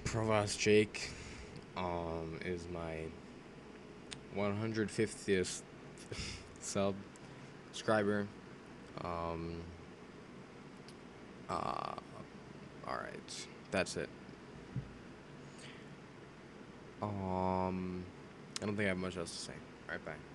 Provost Jake is my 150th subscriber. Um, uh, all right, that's it. I don't think I have much else to say. All right, bye.